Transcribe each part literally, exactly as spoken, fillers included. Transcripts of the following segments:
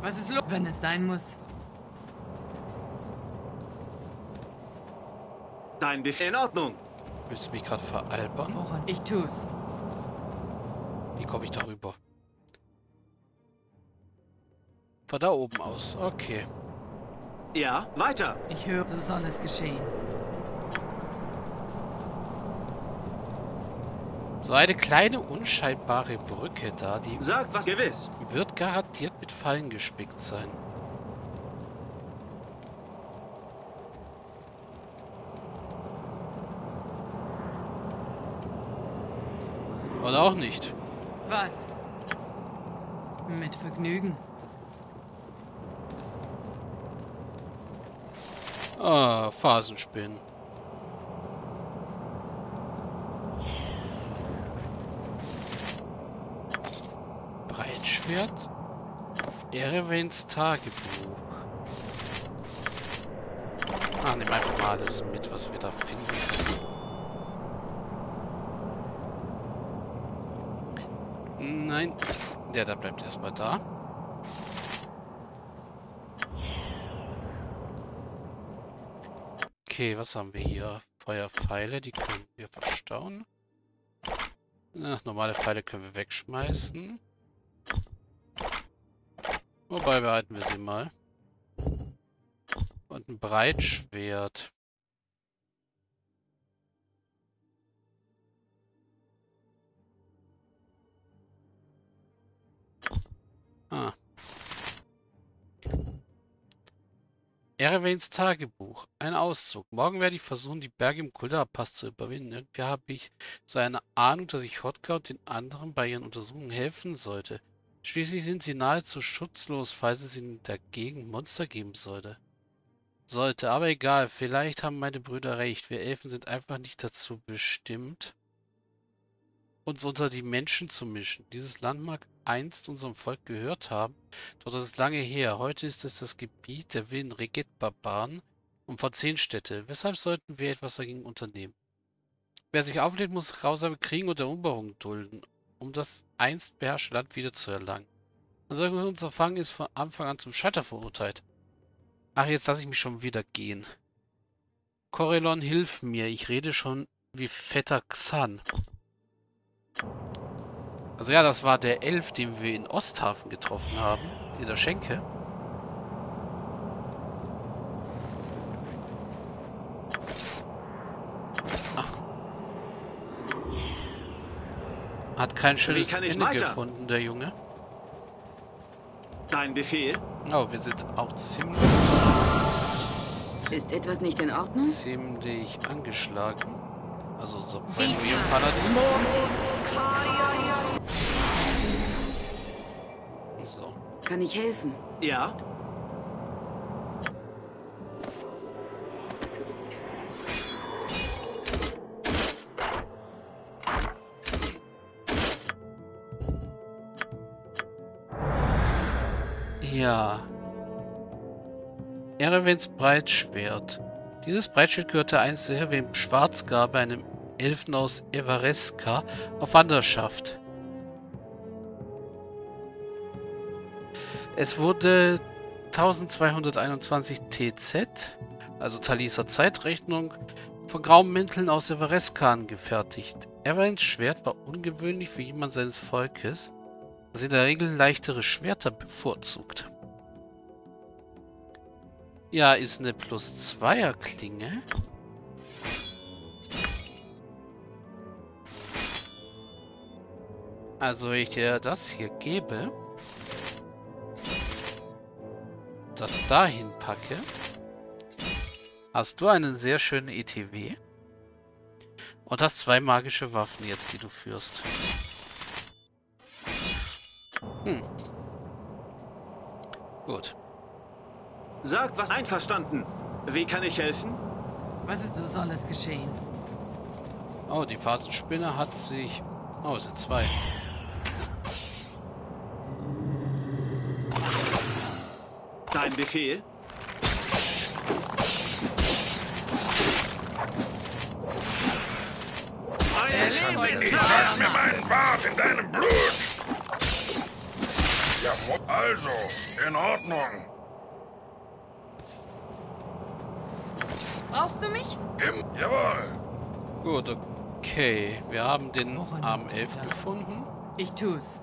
Was ist los, wenn es sein muss? Dein Befehl in Ordnung. Willst du mich gerade veralbern? Woran? Ich tu's. Wie komme ich darüber? Von da oben aus. Okay. Ja, weiter. Ich höre, so soll es geschehen. So eine kleine, unscheinbare Brücke da, die Sag was gewiss. wird garantiert mit Fallen gespickt sein. Oder auch nicht. Was? Mit Vergnügen. Ah, Phasenspinnen. Breitschwert. Erevens Tagebuch. Ah, nimm einfach mal alles mit, was wir da finden. Nein. Der da bleibt erstmal da. Okay, was haben wir hier? Feuerpfeile, die können wir verstauen. Ach, normale Pfeile können wir wegschmeißen. Wobei, behalten wir sie mal. Und ein Breitschwert. Ah. Erevens Tagebuch. Ein Auszug. Morgen werde ich versuchen, die Berge im Kulda-Pass zu überwinden. Irgendwie habe ich so eine Ahnung, dass ich Hotka und den anderen bei ihren Untersuchungen helfen sollte. Schließlich sind sie nahezu schutzlos, falls es in der Gegend Monster geben sollte. Sollte, aber egal. Vielleicht haben meine Brüder recht. Wir Elfen sind einfach nicht dazu bestimmt, uns unter die Menschen zu mischen. Dieses Land mag einst unserem Volk gehört haben, doch das ist lange her. Heute ist es das Gebiet der wilden Reget-Barbaren und von zehn Städte. Weshalb sollten wir etwas dagegen unternehmen? Wer sich auflädt, muss grausame Kriege und Eroberungen dulden, um das einst beherrschte Land wiederzuerlangen. Unser Unterfangen ist von Anfang an zum Scheitern verurteilt. Ach, jetzt lasse ich mich schon wieder gehen. Corellon, hilf mir. Ich rede schon wie fetter Xan. Also ja, das war der Elf, den wir in Osthafen getroffen haben. In der Schenke. Ach. Hat kein schönes Ende weiter? gefunden, der Junge. Dein Befehl? Oh, wir sind auch ziemlich... Ist etwas nicht in Ordnung? Ziemlich angeschlagen. Also so Premium Paladin. So. Kann ich helfen? Ja. Ja. Erevens Breitschwert. Dieses Breitschwert gehörte einst Ereven Schwarzgarbe, einem Elfen aus Evereska, auf Wanderschaft. Es wurde eintausendzweihunderteinundzwanzig T Z, also Taliser Zeitrechnung, von Graumänteln aus Evereska angefertigt. Erevens Schwert war ungewöhnlich für jemand seines Volkes, das in der Regel leichtere Schwerter bevorzugt. Ja, ist eine plus zweier Klinge. Also, wenn ich dir das hier gebe, das dahin packe, hast du einen sehr schönen E T W und hast zwei magische Waffen jetzt, die du führst. Hm. Gut. Sag was. Einverstanden. Wie kann ich helfen? Was ist, so soll es geschehen? Oh, die Phasenspinne hat sich... Oh, es sind zwei. Dein Befehl? Ich lass mir meinen Bart in deinem Blut. Jawohl. Also, in Ordnung. Brauchst du mich? Im, jawohl. Gut, okay. Wir haben den Woran Arm hast du elf gedacht? gefunden. Ich tu's.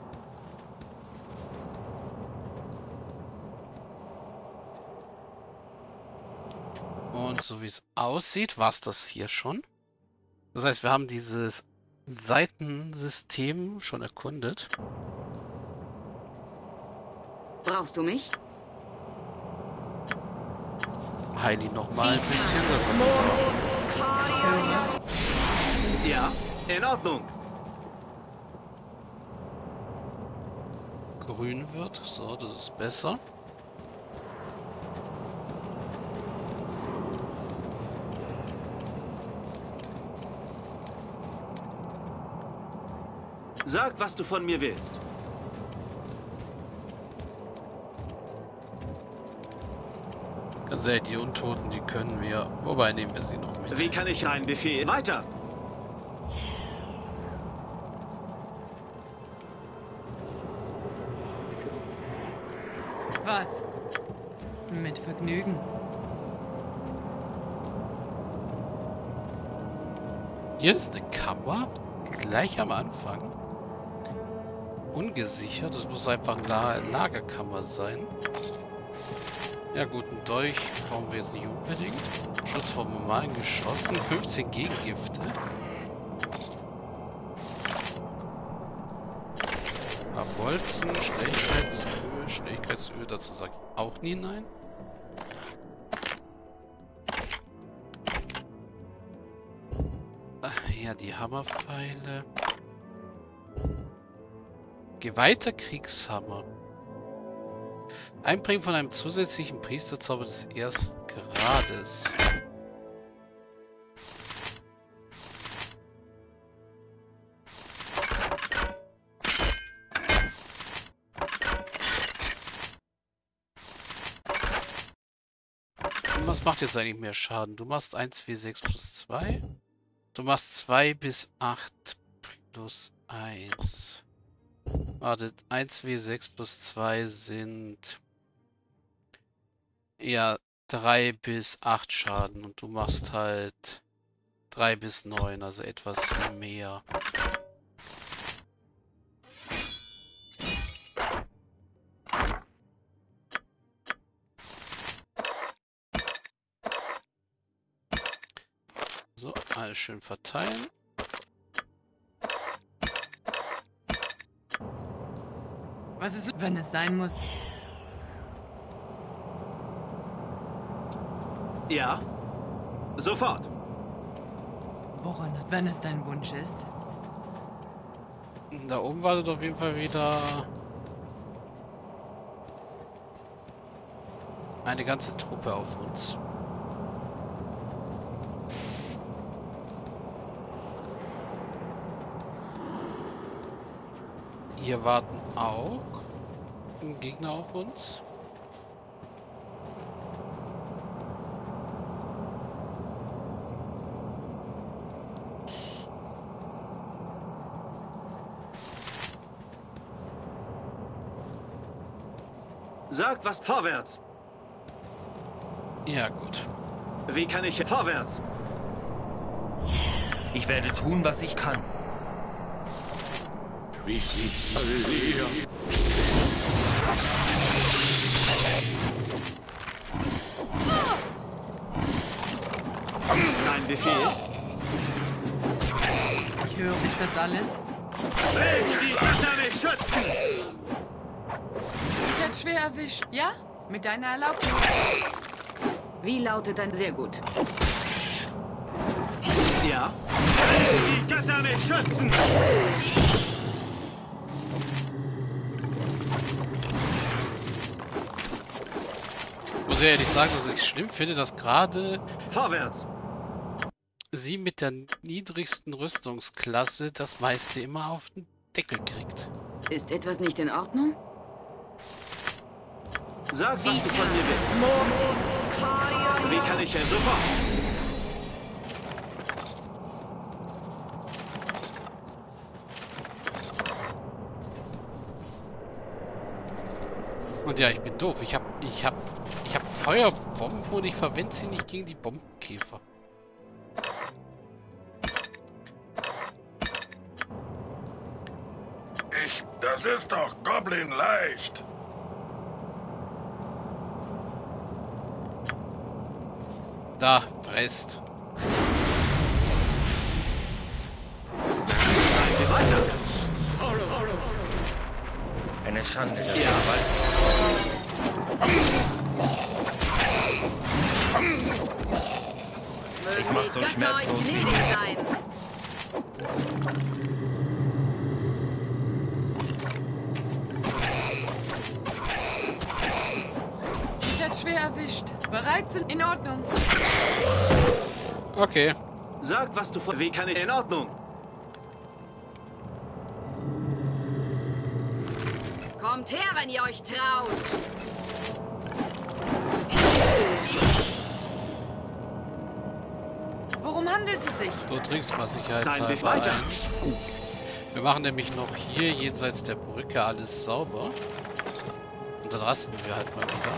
Und so wie es aussieht, war es das hier schon. Das heißt, wir haben dieses Seitensystem schon erkundet. Brauchst du mich? Heili noch mal ein bisschen. Das Höre. Ja, in Ordnung. grün wird. So, das ist besser. Sag, was du von mir willst. Ganz ehrlich, die Untoten, die können wir... Wobei, nehmen wir sie noch mit. Wie kann ich einen Befehl? Weiter! Was? Mit Vergnügen. Hier ist eine Kammer. Gleich am Anfang. Ungesichert. Das muss einfach eine Lagerkammer sein. Ja gut, ein Dolch brauchen wir jetzt nicht unbedingt. Schutz vor normalen Geschossen. fünfzehn Gegengifte. Ein paar Bolzen, Schnelligkeitsöl, Schnelligkeitsöl, dazu sage ich auch nie nein. Ach, ja, die Hammerpfeile. Geweihter Kriegshammer. Einbringen von einem zusätzlichen Priesterzauber des ersten Grades. Und was macht jetzt eigentlich mehr Schaden? Du machst eins W sechs plus zwei. Du machst zwei bis acht plus eins. Warte, eins W sechs plus zwei sind ja drei bis acht Schaden und du machst halt drei bis neun, also etwas mehr. So, alles schön verteilen. Was ist, wenn es sein muss? Ja? Sofort. Woran, wenn es dein Wunsch ist? Da oben wartet auf jeden Fall wieder eine ganze Truppe auf uns. Hier warten auch Gegner auf uns. Sag, was vorwärts. Ja, gut. Wie kann ich vorwärts? Ich werde tun, was ich kann. Ein Befehl? Ich höre, ist das alles? Mögen die Götter mich schützen! Ich werde schwer erwischt. Ja? Mit deiner Erlaubnis? Wie lautet dein... Sehr gut. Ja? Mögen die Götter mich schützen! Ich muss ehrlich sagen, dass ich schlimm finde, dass gerade Vorwärts! sie mit der niedrigsten Rüstungsklasse das meiste immer auf den Deckel kriegt. Ist etwas nicht in Ordnung? Sag, was du von mir willst. Wie kann ich helfen? Sofort! Und ja, ich bin doof. Ich hab, ich hab, ich hab Feuerbomben und ich verwende sie nicht gegen die Bombenkäfer. Ich... Das ist doch Goblin leicht. Da, fresst. Weiter. Eine Schande, das Ja. Mögen mach die so Götter schmerzlos euch wie gnädig du. sein. Ich werde schwer erwischt. Bereit sind? In Ordnung. Okay. Sag, was du von... Wie kann ich... In Ordnung. Kommt her, wenn ihr euch traut. Worum handelt es sich? Du trinkst mal Dein sicherheitshalber Weg weiter. ein. Wir machen nämlich noch hier jenseits der Brücke alles sauber. Und dann rasten wir halt mal wieder.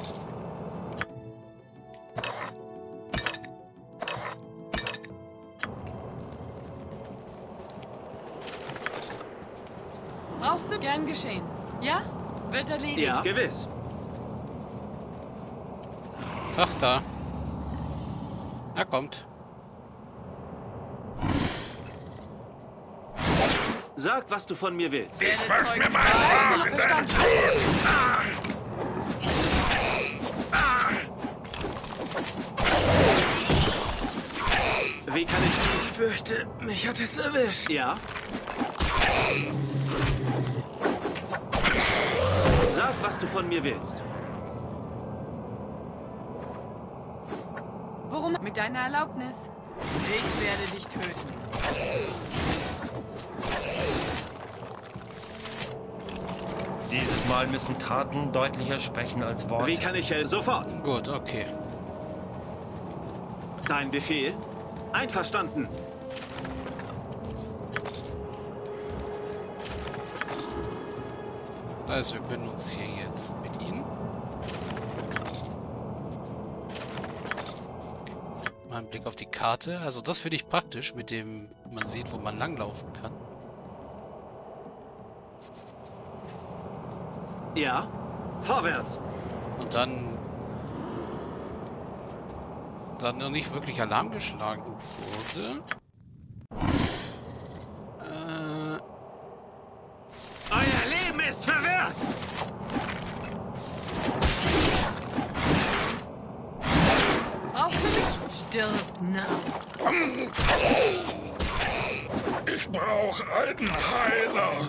Brauchst du? Gern geschehen. Ja? Wird erledigt. Ja, gewiss. Tag da. Er kommt. Sag, was du von mir willst. Werde Mach Zeugen mir mal frei, einen Verstand. Wie kann ich... Ich fürchte, mich hat es erwischt. Ja? Sag, was du von mir willst. Worum? Mit deiner Erlaubnis. Ich werde dich töten. Dieses Mal müssen Taten deutlicher sprechen als Worte. Wie kann ich helfen? Sofort. Gut, okay. Dein Befehl? Einverstanden. Also, wir können uns hier jetzt mit ihnen mal einen Blick auf die Karte. Also, das finde ich praktisch, mit dem man sieht, wo man langlaufen kann. Ja? Vorwärts. Und dann dann noch nicht wirklich Alarm geschlagen wurde. Äh, Euer Leben ist verwehrt! Brauchst du mich? Stirb nah. Ich brauche einen Heiler.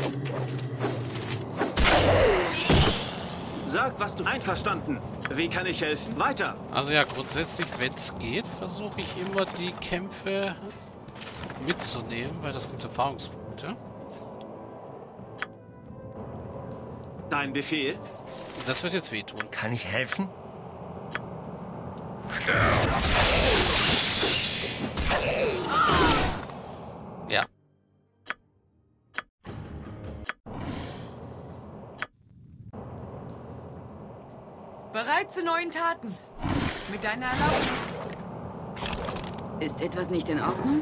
Sag, was du... Einverstanden. Wie kann ich helfen? Weiter. also ja, grundsätzlich, wenn es geht, versuche ich immer die Kämpfe mitzunehmen, weil das gibt Erfahrungspunkte. Dein Befehl? Und das wird jetzt wehtun. Kann ich helfen? Ja. Bereit zu neuen Taten. Mit deiner Erlaubnis. Ist etwas nicht in Ordnung?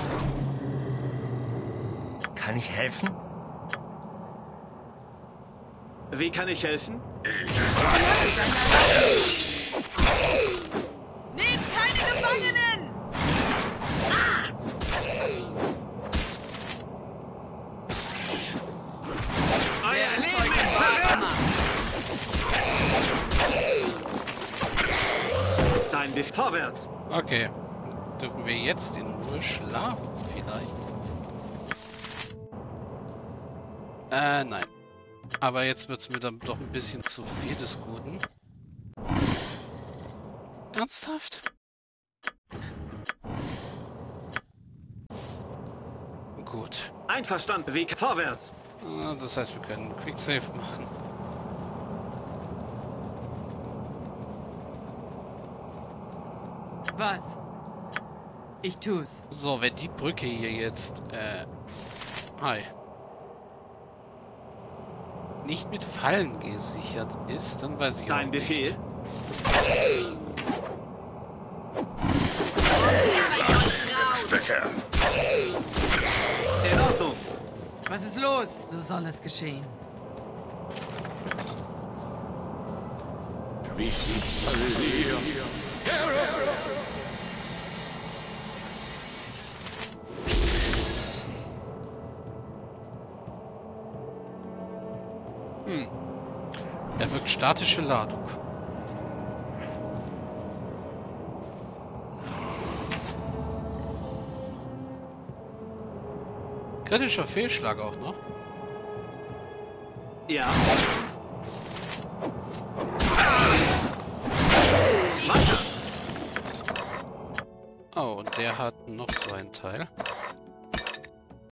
Kann ich helfen? Wie kann ich helfen? Nehmt keine Gefangenen! Euer Werde Leben Zeugen ist wahr verwehrt! gemacht. Dein Befehl. Vorwärts. Okay. Dürfen wir jetzt in Ruhe schlafen vielleicht? Äh, nein. Aber jetzt wird es mir dann doch ein bisschen zu viel des Guten. Ernsthaft? Gut. Einverstanden. Wie... Vorwärts. Ah, das heißt, wir können Quicksave machen. Was? Ich tu's. So, wenn die Brücke hier jetzt... Äh... Hi. nicht mit Fallen gesichert ist, dann weiß ich auch Dein nicht. Befehl? Stecker. In Ordnung. Was ist los? So soll es geschehen. Hm. Er wirkt statische Ladung. Kritischer Fehlschlag auch noch. Ja. Oh, und der hat noch so einen Teil.